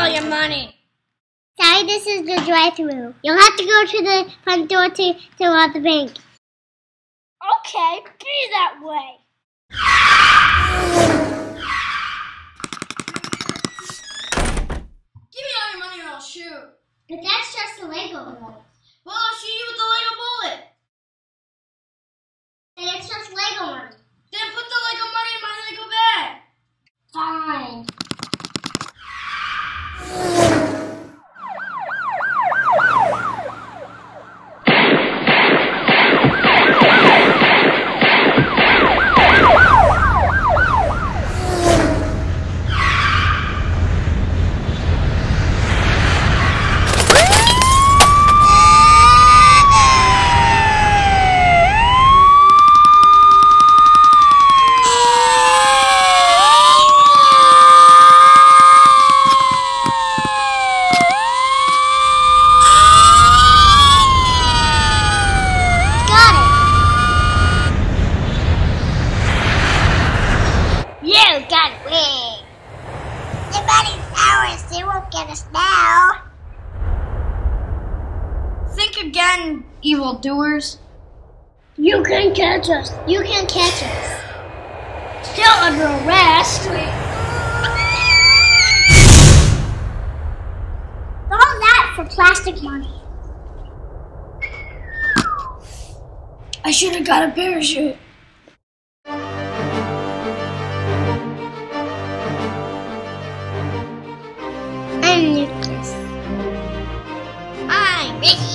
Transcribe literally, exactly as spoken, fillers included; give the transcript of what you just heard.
all your money. Sorry, this is the drive-thru. You'll have to go to the front door to, to rob the bank. Okay, be that way. Give me all your money or I'll shoot. But that's just a Lego bullet. Well, I'll shoot you with the Lego bullet. And it's just Lego money. Then put the Lego money in my Lego bag. Fine. Got away. The money's ours. They won't get us now. Think again, evildoers. You can catch us. You can catch us. Still under arrest. All that for plastic money. I should have got a parachute. I'm Lucas. I'm Ricky.